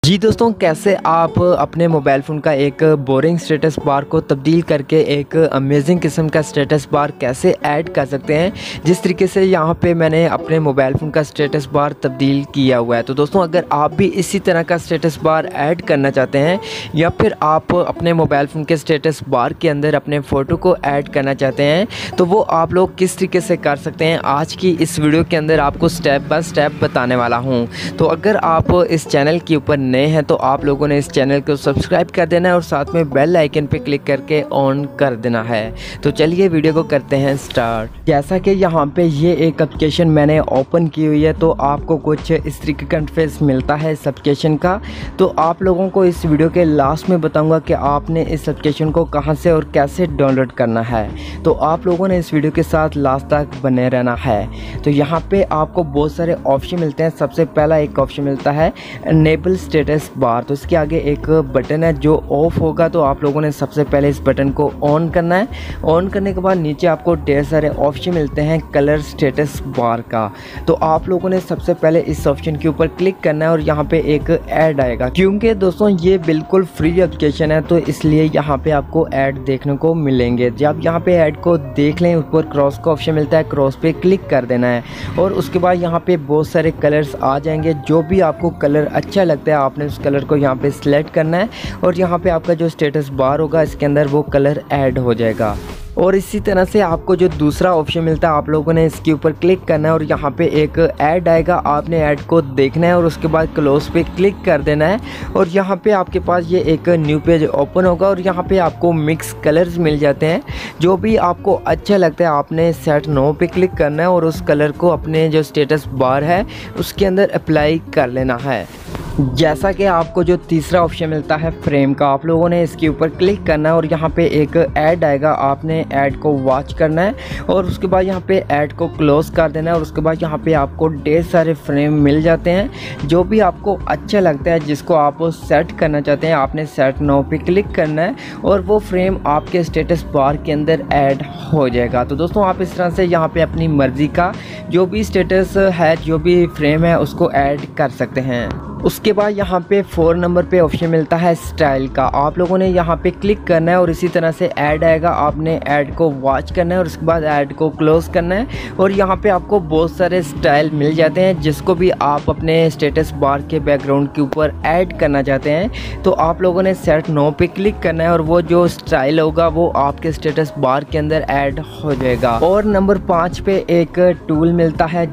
जी दोस्तों, कैसे आप अपने मोबाइल फ़ोन का एक बोरिंग स्टेटस बार को तब्दील करके एक अमेजिंग किस्म का स्टेटस बार कैसे ऐड कर सकते हैं। जिस तरीके से यहाँ पे मैंने अपने मोबाइल फ़ोन का स्टेटस बार तब्दील किया हुआ है। तो दोस्तों, अगर आप भी इसी तरह का स्टेटस बार ऐड करना चाहते हैं या फिर आप अपने मोबाइल फ़ोन के स्टेटस बार के अंदर अपने फ़ोटो को ऐड करना चाहते हैं, तो वो आप लोग किस तरीके से कर सकते हैं, आज की इस वीडियो के अंदर आपको स्टेप बाय स्टेप बताने वाला हूँ। तो अगर आप इस चैनल के ऊपर नए हैं तो आप लोगों ने इस चैनल को सब्सक्राइब कर देना है और साथ में बेल आइकन पे क्लिक करके ऑन कर देना है। तो चलिए वीडियो को करते हैं स्टार्ट। जैसा कि यहाँ पे ये एक एप्लीकेशन मैंने ओपन की हुई है, तो आपको कुछ इस तरीके का इंटरफेस मिलता है इस एप्लीकेशन का। तो आप लोगों को इस वीडियो के लास्ट में बताऊंगा कि आपने इस एप्लीकेशन को कहाँ से और कैसे डाउनलोड करना है। तो आप लोगों ने इस वीडियो के साथ लास्ट तक बने रहना है। तो यहाँ पे आपको बहुत सारे ऑप्शन मिलते हैं। सबसे पहला एक ऑप्शन मिलता है एनेबल स्टेटस बार। तो इसके आगे एक बटन है जो ऑफ होगा, तो आप लोगों ने सबसे पहले इस बटन को ऑन करना है। ऑन करने के बाद नीचे आपको ढेर सारे ऑप्शन मिलते हैं कलर स्टेटस बार का। तो आप लोगों ने सबसे पहले इस ऑप्शन के ऊपर क्लिक करना है और यहाँ पे एक ऐड आएगा। क्योंकि दोस्तों ये बिल्कुल फ्री एप्लीकेशन है, तो इसलिए यहाँ पे आपको ऐड देखने को मिलेंगे। जब यहाँ पे ऐड को देख लें, ऊपर क्रॉस का ऑप्शन मिलता है, क्रॉस पे क्लिक कर देना है और उसके बाद यहाँ पे बहुत सारे कलर्स आ जाएंगे। जो भी आपको कलर अच्छा लगता है आपने उस कलर को यहाँ पे सिलेक्ट करना है और यहाँ पे आपका जो स्टेटस बार होगा इसके अंदर वो कलर ऐड हो जाएगा। और इसी तरह से आपको जो दूसरा ऑप्शन मिलता है, आप लोगों ने इसके ऊपर क्लिक करना है और यहाँ पे एक ऐड आएगा, आपने ऐड को देखना है और उसके बाद क्लोज पे क्लिक कर देना है और यहाँ पे आपके पास ये एक न्यू पेज ओपन होगा और यहाँ पे आपको मिक्स कलर्स मिल जाते हैं। जो भी आपको अच्छा लगता है आपने सेट नो पे क्लिक करना है और उस कलर को अपने जो स्टेटस बार है उसके अंदर अप्लाई कर लेना है। जैसा कि आपको जो तीसरा ऑप्शन मिलता है फ्रेम का, आप लोगों ने इसके ऊपर क्लिक करना है और यहाँ पे एक ऐड आएगा, आपने ऐड को वॉच करना है और उसके बाद यहाँ पे ऐड को क्लोज कर देना है और उसके बाद यहाँ पे आपको ढेर सारे फ्रेम मिल जाते हैं। जो भी आपको अच्छा लगता है, जिसको आप सेट करना चाहते हैं, आपने सेट नाउ पे क्लिक करना है और वो फ्रेम आपके स्टेटस बार के अंदर ऐड हो जाएगा। तो दोस्तों, आप इस तरह से यहाँ पे अपनी मर्ज़ी का जो भी स्टेटस है, जो भी फ्रेम है, उसको ऐड कर सकते हैं। उसके बाद यहाँ पे 4 नंबर पे ऑप्शन मिलता है स्टाइल का, आप लोगों ने यहाँ पे क्लिक करना है और इसी तरह से ऐड आएगा, आपने ऐड को वॉच करना है और उसके बाद ऐड को क्लोज करना है और यहाँ पे आपको बहुत सारे स्टाइल मिल जाते हैं। जिसको भी आप अपने स्टेटस बार के बैकग्राउंड के ऊपर ऐड करना चाहते हैं, तो आप लोगों ने सेट नो पे क्लिक करना है और वो जो स्टाइल होगा वो आपके स्टेटस बार के अंदर ऐड हो जाएगा। और नंबर 5 पे एक टूल मिलता है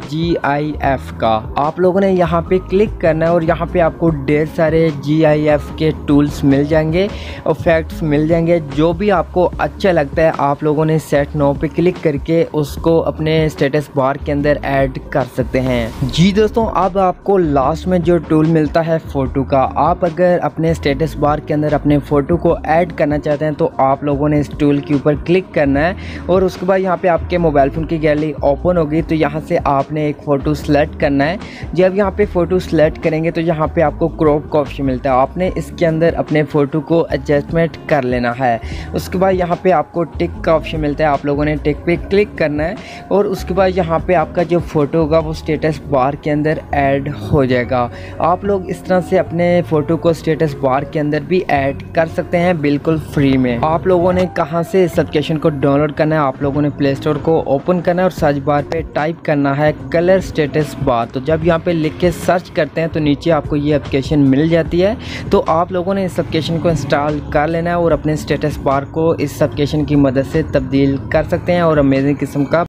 GIF का, आप लोगों ने यहाँ पे क्लिक करना है और यहाँ पे आपको ढेर सारे GIF के टूल्स मिल जाएंगे, इफेक्ट्स मिल जाएंगे। जो भी आपको अच्छा लगता है आप लोगों ने सेट नो पे क्लिक करके उसको अपने स्टेटस बार के अंदर ऐड कर सकते हैं। जी दोस्तों, अब आपको लास्ट में जो टूल मिलता है फ़ोटो का, आप अगर अपने स्टेटस बार के अंदर अपने फ़ोटो को ऐड करना चाहते हैं तो आप लोगों ने इस टूल के ऊपर क्लिक करना है और उसके बाद यहाँ पे आपके मोबाइल फ़ोन की गैलरी ओपन होगी। तो यहाँ से आपने एक फ़ोटो सेलेक्ट करना है। जब यहाँ पे फ़ोटो सेलेक्ट करेंगे तो यहाँ पे आपको क्रॉप का ऑप्शन मिलता है, आपने इसके अंदर अपने फ़ोटो को एडजस्टमेंट कर लेना है। उसके बाद यहाँ पे आपको टिक का ऑप्शन मिलता है, आप लोगों ने टिक पे क्लिक करना है और उसके बाद यहाँ पे आपका जो फ़ोटो होगा वो स्टेटस बार के अंदर ऐड हो जाएगा। आप लोग इस तरह से अपने फ़ोटो को स्टेटस बार के अंदर भी ऐड कर सकते हैं बिल्कुल फ्री में। आप लोगों ने कहाँ से इस एप्लीकेशन को डाउनलोड करना है, आप लोगों ने प्ले स्टोर को ओपन करना है और सर्च बार पे टाइप करना है कलर स्टेटस बार। तो जब यहाँ पे लिख के सर्च करते हैं तो नीचे आपको ये एप्लीकेशन मिल जाती है। तो आप लोगों ने इस एप्लीकेशन को इंस्टॉल कर लेना है और अपने स्टेटस बार को इस एप्लीकेशन की मदद से तब्दील कर सकते हैं और अमेजिंग किस्म का